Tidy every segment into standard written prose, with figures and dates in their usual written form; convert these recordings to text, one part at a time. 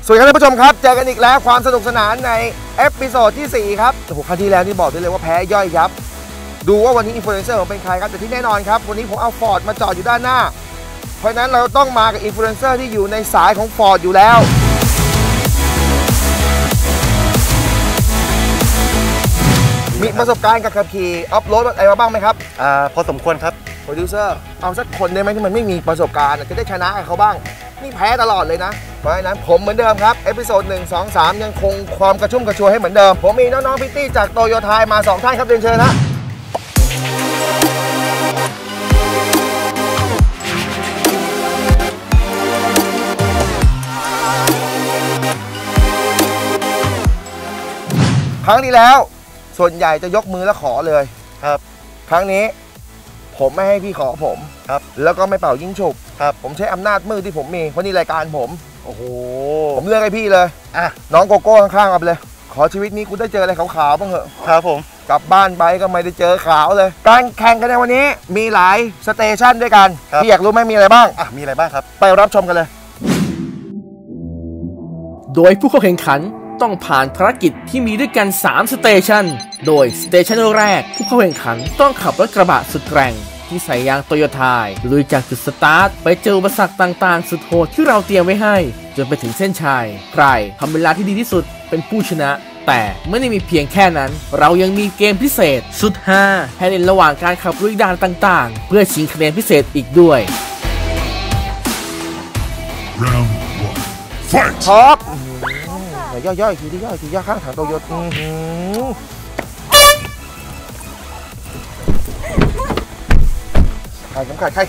สวัสดีครับท่านผู้ชมครับเจอกันอีกแล้วความสนุกสนานในเอพิโซดที่4ครับโอ้โหครั้งที่แล้วนี่บอกได้เลยว่าแพ้ย่อยยับดูว่าวันนี้อินฟลูเอนเซอร์ของเป็นใครครับแต่ที่แน่นอนครับวันนี้ผมเอาฟอร์ดมาจอดอยู่ด้านหน้าเพราะนั้นเราต้องมากับอินฟลูเอนเซอร์ที่อยู่ในสายของฟอร์ดอยู่แล้วมีประสบการณ์กับขับขี่อัพโหลดอะไรมาบ้างไหมครับพอสมควรครับโปรดิวเซอร์เอาสักคนได้ไหมที่มันไม่มีประสบการณ์จะได้ชนะกับเขาบ้างนี่แพ้ตลอดเลยนะเพราะฉะนั้นผมเหมือนเดิมครับเอพิโซด1 2 3ยังคงความกระชุ่มกระชวยให้เหมือนเดิมผมมีน้องๆพิตตี้จากโตโยต้ามา2ท่านครับเรียนเชิญนะครั้งที่แล้วส่วนใหญ่จะยกมือแล้วขอเลยครับครั้งนี้ผมไม่ให้พี่ขอผมครับแล้วก็ไม่เป่ายิงฉุบครับผมใช้อำนาจมืดที่ผมมีเพราะนี่รายการผมโอ้โหผมเลือกให้พี่เลยน้องโกโก้ข้างๆเอาไปเลยขอชีวิตนี้กูได้เจออะไรขาวๆบ้างเหอะครับผมกลับบ้านไปก็ไม่ได้เจอขาวเลยการแข่งกันในวันนี้มีหลายสเตชันด้วยกันพี่อยากรู้ไหมมีอะไรบ้างมีอะไรบ้างครับไปรับชมกันเลยโดยผู้เข้าแข่งขันต้องผ่านภารกิจที่มีด้วยกัน3สเตชันโดยสเตชันแรกผู้เข้าแข่งขันต้องขับรถกระบะสุดแกร่งที่ใส่ยางโตโยต้าลุยจากจุดสตาร์ทไปเจออุปสรรคต่างๆสุดโหดที่เราเตรียมไว้ให้จนไปถึงเส้นชัยใครทำเวลาที่ดีที่สุดเป็นผู้ชนะแต่ไม่ได้มีเพียงแค่นั้นเรายังมีเกมพิเศษสุดฮาให้เล่นระหว่างการขับลุยด่านต่างๆเพื่อชิงคะแนนพิเศษอีกด้วยท็อปย่อยๆทีที่ย่อยทีย่อข้างถังโตโยต้าใครเข็มขัดไป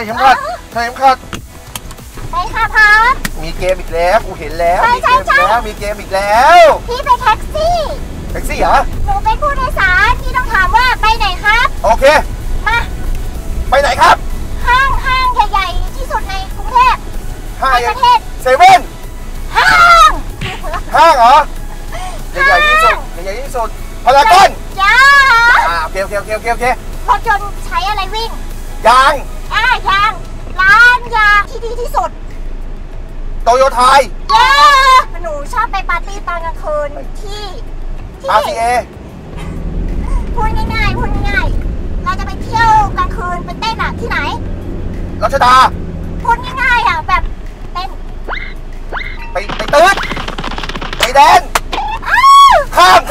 ค่ะพับมีเกมอีกแล้วกูเห็นแล้วมีเกมอีกแล้วพี่เป็นแท็กซี่เหรอหนูเป็นผู้โดยสารพี่ต้องถามว่าไปไหนครับโอเคมาไปไหนครับห้างใหญ่ๆที่สุดในกรุงเทพในประเทศเซเว่นห้างเหรอใหญ่ที่สุดพารากอนจ้าโอเครถยนต์ใช้อะไรวิ่งยางร้านยางที่ดีที่สุดโตโยต้าหนูชอบไปปาร์ตี้ตอนกลางคืนที่ RTA พูดง่ายเราจะไปเที่ยวกลางคืนไปเต้นที่ไหนรัชดาพูดง่ายแบบเต้นไปตืดไปแดนข้าม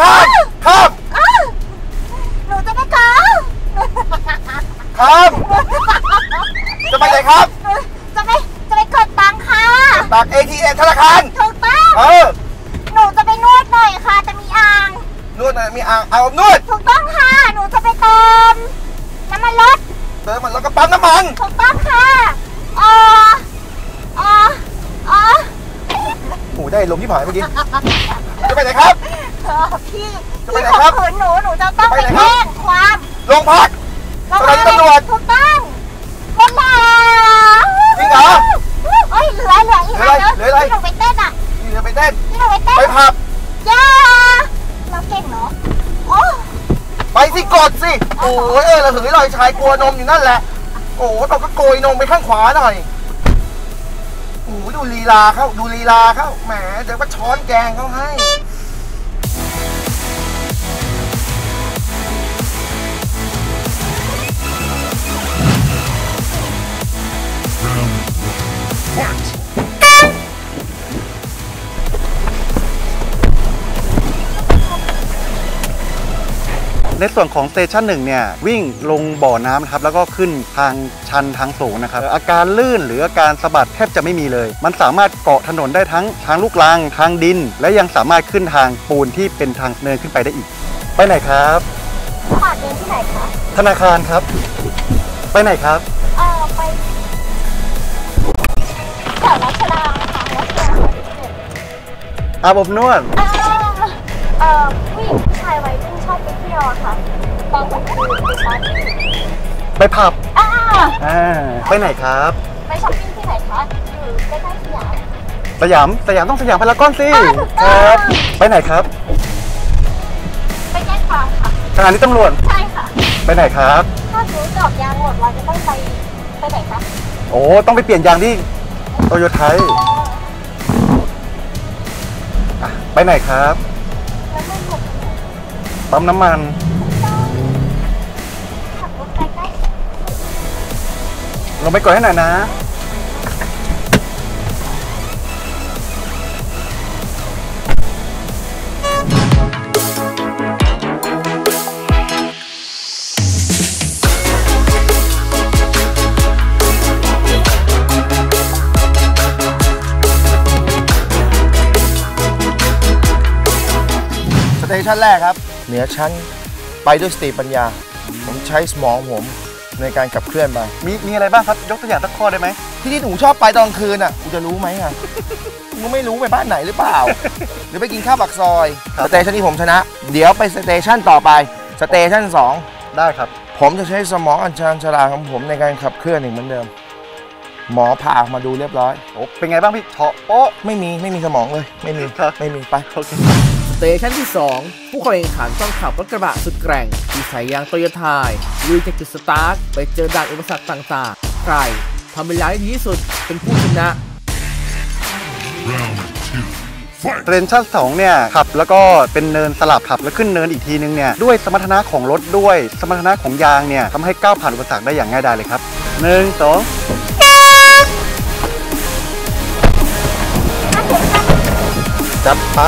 หนูจะไปขอข้ามจะไปไหนครับจะไปกดตังค่ะตัก ATM ธนาคารถูกต้องหนูจะไปนวดหน่อยค่ะจะมีอ่างนวดมีอ่างเอานวดถูกต้องค่ะหนูจะไปเติมน้ำมันรถแล้วก็ปั๊มน้ำมันถูกต้องค่ะโอ้ได้ลมที่ผ่านเมื่อกี้จะไปไหนครับพี่ข่มขืนหนูจะต้องไปแจ้งความโรงพักสถานีตำรวจถูกต้องหมดแล้วจริงเหรอเหลืออีกแล้วที่หนูไปเต้นไปผับเราเก่งเนาะไปสิกดสิโอ้ยเราถึงลอยชายกลัวนมอยู่นั่นแหละโอ้เราก็โกยนมไปข้างขวาหน่อยโอ้ดูลีลาเขาแหมเดี๋ยวก็ช้อนแกงเขาให้ในส่วนของสเตชัน1เนี่ยวิ่งลงบ่อน้ำนะครับแล้วก็ขึ้นทางชันทางสูงนะครับอาการลื่นหรืออาการสะบัดแทบจะไม่มีเลยมันสามารถเกาะถนนได้ทั้งทางลูกรังทางดินและยังสามารถขึ้นทางปูนที่เป็นทางเนินขึ้นไปได้อีกไปไหนครับฝากเดินที่ไหนคะธนาคารครับไปไหนครับไปแถวรัชดาค่ะอาบอบนวดผู้หญิงผู้ชายวัยรุ่นชอบไปเที่ยวค่ะตอนกลางคืนไปปาร์ตี้ไปผับไปไหนครับไปช้อปปิ้งที่ไหนคะอยู่ใกล้ๆสยามต้องสยามพารากอนสิครับไปไหนครับไปแจ้งความค่ะสถานีตำรวจใช่ค่ะไปไหนครับถ้าหนูจอดยางหมดเราจะต้องไปไหนคะโอ้ต้องไปเปลี่ยนยางที่โตโยต้าไปไหนครับแล้วไม่หมดปั๊มน้ำมันขับรถไปใกล้ลงไปกดให้หน่อยนะสเตชันแรกครับเหนือชั้นไปด้วยสติปัญญาผมใช้สมองผมในการขับเคลื่อนไปมีอะไรบ้างครับยกตัวอย่างสักข้อได้ไหมที่หนูชอบไปตอนกลางคืนอ่ะกูจะรู้ไหมอ่ะกูไม่รู้ไปบ้านไหนหรือเปล่า หรือไปกินข้าวปากซอยสเตชันนี้ผมชนะ เดี๋ยวไปสเตชันต่อไปสเตชัน2 ได้ครับผมจะใช้สมองอัญชานฉลาดของผมในการขับเคลื่อนอีกเหมือนเดิมหมอผ่าออกมาดูเรียบร้อยโอ้เป็นไงบ้างพี่เฉาะโป๊ะไม่มีสมองเลยไม่มีครับไม่มีไปโอเคสเตชันที่ 2 ผู้เข้าแข่งขันต้องขับรถกระบะสุดแกร่งที่ใส่ยางโตโยต้าลุยจากจุดสตาร์ทไปเจอด่านอุปสรรคต่างๆใครทำเวลาได้ดีที่สุดเป็นผู้ชนะเทรนชั่น2เนี่ยขับแล้วก็เป็นเนินสลับขับแล้วขึ้นเนินอีกทีนึงเนี่ยด้วยสมรรถนะของรถด้วยสมรรถนะของยางเนี่ยทำให้ก้าวผ่านอุปสรรคได้อย่างง่ายดายเลยครับ1 2จับไป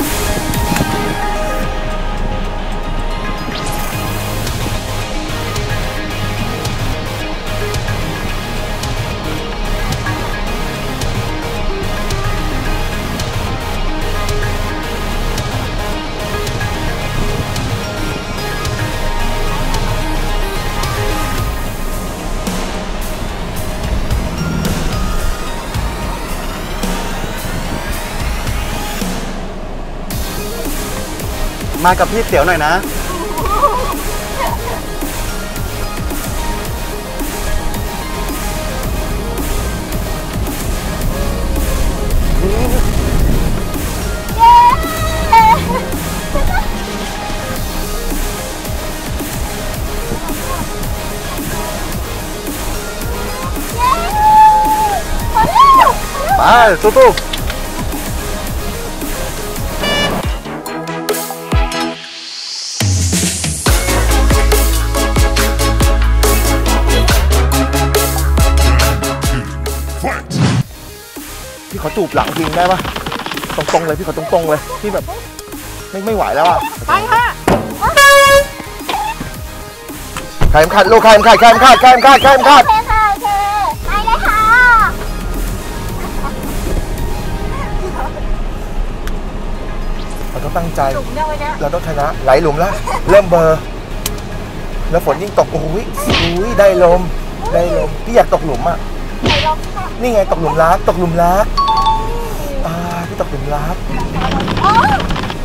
มากับพี่เตี๋ยวหน่อยนะไปสู้ๆพี่ขอจูบหลังทิ้งได้ปะตรงๆเลยพี่ขอตรงๆเลยพี่แบบไม่ไหวแล้วอ่ะไปค่ะใครขัดลูกใครขัดโอเคค่ะโอเคไปเลยค่ะเราต้องตั้งใจหลุมเนี่ยวันนี้เราต้องชนะไหลหลุมแล้วเริ่มเบอร์แล้วฝนยิ่งตกโอ้ยได้ลมพี่อยากตกหลุมอ่ะไหนลองค่ะนี่ไงตกหลุมรักพี่ตกหลุมรักโอ้ย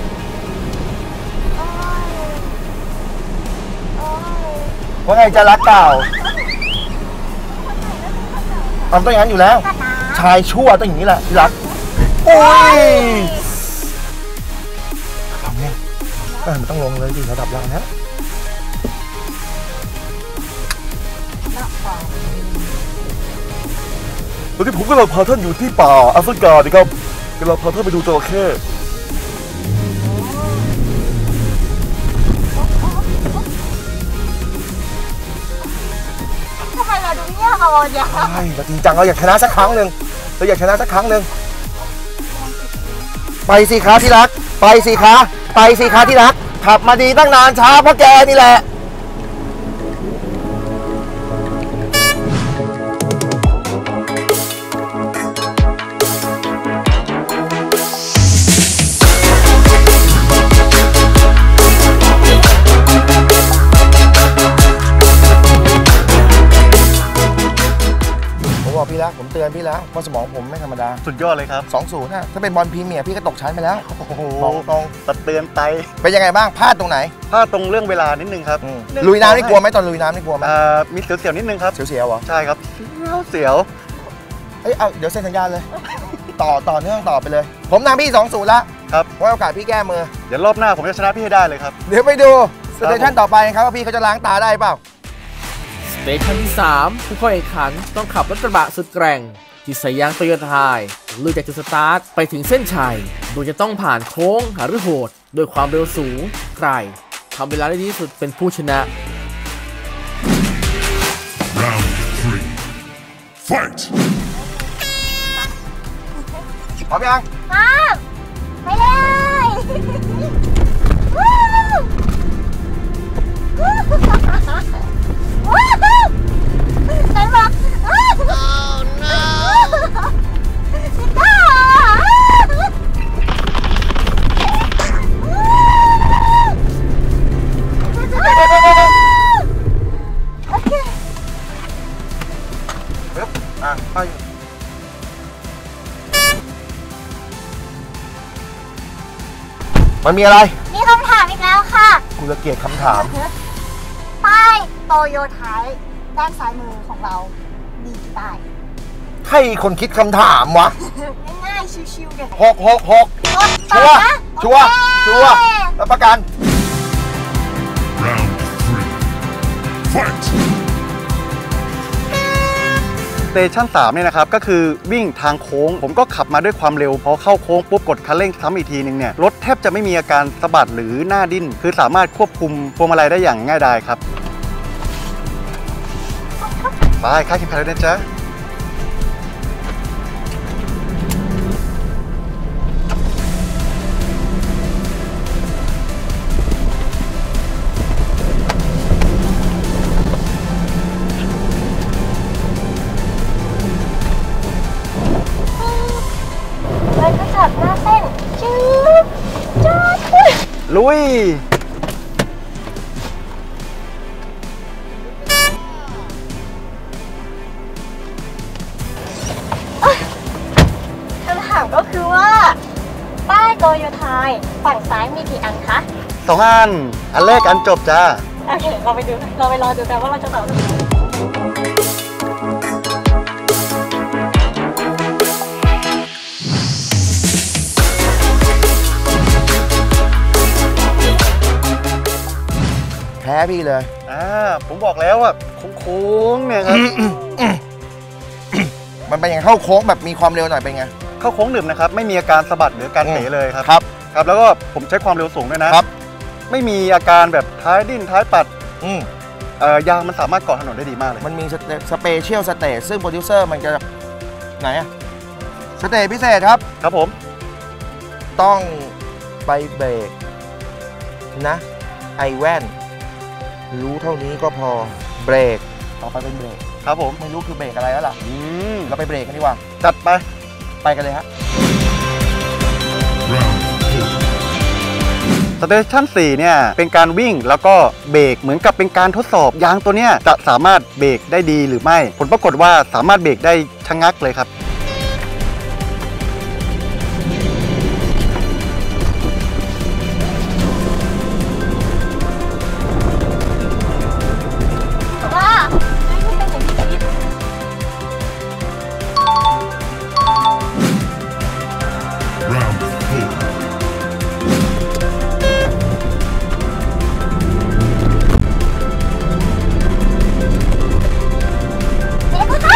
ว่าไงจะรักเก่าทำต้องอย่างนั้นอยู่แล้ว ชายชั่วต้องอย่างนี้แหละที่รักโอ้ยทำเนี่ยมันต้องลงเลยดิระดับเรานะตอนนี้ผมกำลังพาท่านอยู่ที่ป่าแอฟริกานะครับกำลังพาท่านไปดูจระเข้ทำไมเราดูเงียบอ่อนอย่างใช่เราจริงจังเราอยากชนะสักครั้งหนึ่งไปสิคะที่รักไปสิคะที่รักขับมาดีตั้งนานช้าเพราะแกนี่แหละ บอกพี่แล้วผมเตือนพี่แล้วว่าสมองผมไม่ธรรมดาสุดยอดเลยครับ 2-0นะถ้าเป็นบอลพรีเมียร์พี่ก็ตกชั้นไปแล้วโอ้โหบอกตรงตัดเตือนไตเป็นยังไงบ้างพลาดตรงไหนพลาดตรงเรื่องเวลานิดนึงครับลุยน้ำนี่กลัวไหมตอนลุยน้ำนี่กลัวไหมมีเสียวๆนิดนึงครับเสียวๆเหรอใช่ครับเสียวเอ้ยเอาเดี๋ยวเซ็นสัญญาเลย ต่อเนื่องต่อไปเลย ผมนำพี่ 2-0แล้วครับไว้โอกาสพี่แก้มือเดี๋ยวรอบหน้าผมจะชนะพี่ให้ได้เลยครับเดี๋ยวไปดูสเตชันต่อไปครับว่าพี่เขาจะล้างตาได้เปล่าสเตชันที่ 3 ผู้เข้าแข่งขันต้องขับรถกระบะสุดแกร่งที่ใส่ยางโตโยต้าลุยจากจุดสตาร์ทไปถึงเส้นชัยโดยจะต้องผ่านโค้งหารือโหดโดยความเร็วสูงใครทำเวลาได้ดีที่สุดเป็นผู้ชนะ Round 3. Fight! พร้อมยังพร้อมไปเลยวู้วู้วู้ไหนบอกสิก้าโอเคปึ๊บไปมันมีอะไรมีคำถามอีกแล้วค่ะกูจะเกลียดคำถามป้ายโตโยต้าด้านซ้ายมือของเรามีกี่ป้ายให้คนคิดคำถามวะง่ายๆ ชิวๆเด็ด 6 ชัวร์ชัวร์ชัวร์รับประกัน Round 3. Fight! สเตชัน3เนี่ยนะครับก็คือวิ่งทางโค้งผมก็ขับมาด้วยความเร็วพอเข้าโค้งปุ๊บกดคันเร่งซ้ำอีกทีนึงเนี่ยรถแทบจะไม่มีอาการสะบัดหรือหน้าดิ้นคือสามารถควบคุมพวงมาลัยได้อย่างง่ายดายครับไปค่าเข็มขัดเลยนะจ๊ะเลยก็จับหน้าเต้นจืดจืดลุยคำถามก็คือว่าป้ายโตโยต้าฝั่งซ้ายมีกี่อันคะ 2 อันแรกอันจบจ้าโอเค เราไปรอดูกันว่าเราจะตอบแพ้พี่เลยผมบอกแล้วว่าโค้งๆเนี่ยครับมันเป็นอย่างเข้าโค้งแบบมีความเร็วหน่อยเป็นไงเข้าโค้งหนึบนะครับไม่มีอาการสะบัดหรือการเป๋เลยครับครับครับแล้วก็ผมใช้ความเร็วสูงด้วยนะครับ ไม่มีอาการแบบท้ายดิ้นท้ายปัด ยางมันสามารถเกาะถนนได้ดีมากเลยมันมีสเปเชียลสเตจซึ่งโปรดิวเซอร์มันจะไหนอะสเตจพิเศษครับครับผมต้องไปเบรกนะไอแว่นรู้เท่านี้ก็พอเบรกต่อไปเป็นเบรกครับผมไม่รู้คือเบรกอะไรแล้วล่ะเราไปเบรกกันดีกว่าจัดไปไปกันเลยฮะ Round 4. สเตชัน4เนี่ยเป็นการวิ่งแล้วก็เบรกเหมือนกับเป็นการทดสอบยางตัวเนี้ยจะสามารถเบรกได้ดีหรือไม่ผลปรากฏว่าสามารถเบรกได้ชะงักเลยครับว่าไม่เป็นอย่างที่คิด Round 4. เด็กค่ะ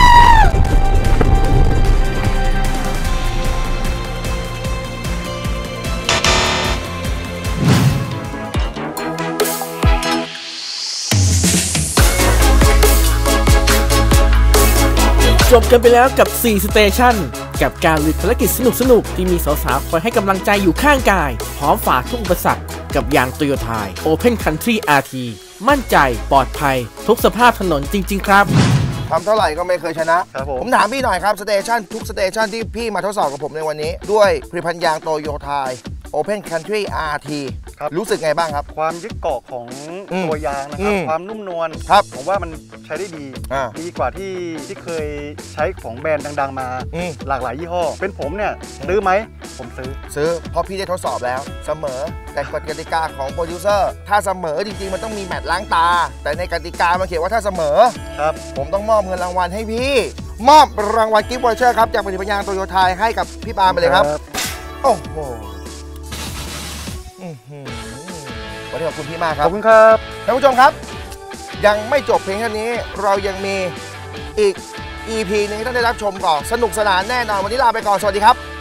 จบกันไปแล้วกับ 4 สเตชันกับการลุยภารกิจสนุกๆ ที่มีสาวๆ คอยให้กำลังใจอยู่ข้างกาย พร้อมฝ่าทุกอุปสรรคกับยางโตโยต้า Open Country RT มั่นใจปลอดภัยทุกสภาพถนนจริงๆครับทำเท่าไหร่ก็ไม่เคยชนะครับผมผมถามพี่หน่อยครับสเตชันทุกสเตชันที่พี่มาทดสอบกับผมในวันนี้ ด้วยผลิตภัณฑ์ยางโตโยต้า Open Country RT ครับรู้สึกไงบ้างครับความยึดเกาะของอืมตัวยางนะครับอืมความนุ่มนวลครับผมว่ามันใช้ได้ดีอ่าดีกว่าที่เคยใช้ของแบรนด์ดังๆมาอืมหลากหลายยี่ห้อ เป็นผมเนี่ยซื้อไหมผมซื้อเพราะพี่ได้ทดสอบแล้วเสมอแต่กฎกติกาของโปรดิวเซอร์ถ้าเสมอจริงๆมันต้องมีแมตช์ล้างตา แต่ในกติกามันเขียนว่าถ้าเสมอครับผมต้องมอบเงินรางวัลให้พี่ มอบรางวัลกิฟต์วอเชอร์ครับจากผลิตภัณฑ์ยางโตโยต้าให้กับพี่ปาล์มไปเลยครับ โอ้โหอื้อหือวันนี้ขอบคุณพี่มากคขรัอบบคุณครับท่านผู้ชมครับ ยังไม่จบเพียงเท่านี้เรายังมีอีก EP นี้ต้องได้รับชมก่อนสนุกสนานแน่นอนวันนี้ลาไปก่อนสวัสดีครับ